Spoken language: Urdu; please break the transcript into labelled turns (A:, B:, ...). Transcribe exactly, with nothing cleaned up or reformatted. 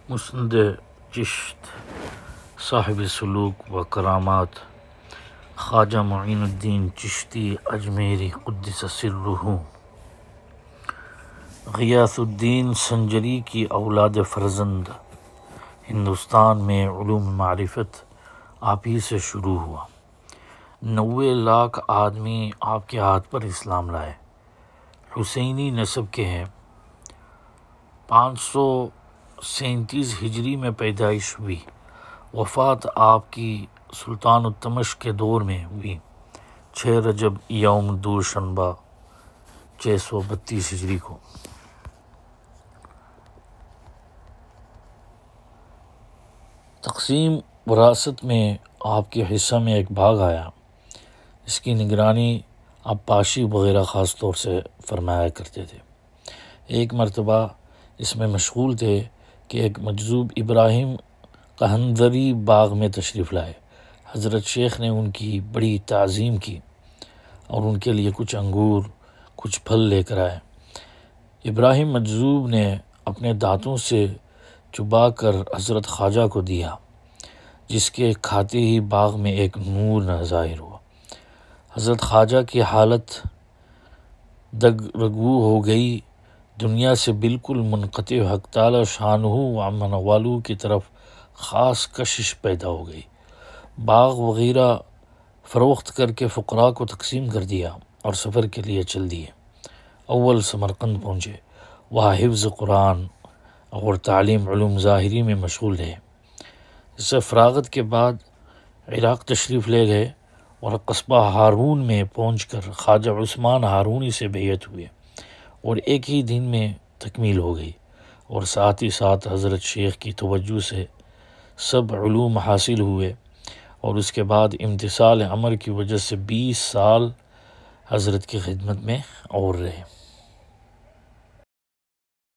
A: مسند چشت صاحب سلوک و کرامات خواجہ معین الدین چشتی اجمیری قدس سرہ، غیاث الدین سنجری کی اولاد فرزند، ہندوستان میں علوم معرفت آپ ہی سے شروع ہوا۔ نوے لاکھ آدمی آپ کے ہاتھ پر اسلام لائے، حسینی نسب کے ہیں۔ پانچ سو سینتیس ہجری میں پیدائش ہوئی، وفات آپ کی سلطان التمش کے دور میں ہوئی چھ رجب یوم دوشنبہ چھ سو بتیس ہجری کو۔ تقسیم وراثت میں آپ کے حصہ میں ایک باغ آیا، اس کی نگرانی آپ پاشی وغیرہ خاص طور سے فرمایا کرتے تھے۔ ایک مرتبہ اس میں مشغول تھے کہ ایک مجذوب ابراہیم قہندری باغ میں تشریف لائے۔ حضرت شیخ نے ان کی بڑی تعظیم کی اور ان کے لیے کچھ انگور کچھ پھل لے کر آئے۔ ابراہیم مجذوب نے اپنے دانتوں سے چبا کر حضرت خواجہ کو دیا، جس کے کھاتے ہی باغ میں ایک نور ظاہر ہوا۔ حضرت خواجہ کی حالت دگ رگو ہو گئی، دنیا سے بالکل منقطع، حق تعالی شانہ و عم نوالہ کی طرف خاص کشش پیدا ہو گئی۔ باغ وغیرہ فروخت کر کے فقراء کو تقسیم کر دیا اور سفر کے لیے چل دیے۔ اول سمرقند پہنچے، وہاں حفظ قرآن اور تعلیم علوم ظاہری میں مشغول رہے۔ اس سے فراغت کے بعد عراق تشریف لے گئے اور قصبہ ہارون میں پہنچ کر خواجہ عثمان ہارونی سے بیعت ہوئے اور ایک ہی دن میں تکمیل ہو گئی، اور ساتھ ہی ساتھ حضرت شیخ کی توجہ سے سب علوم حاصل ہوئے، اور اس کے بعد امتثال امر کی وجہ سے بیس سال حضرت کی خدمت میں اور رہے۔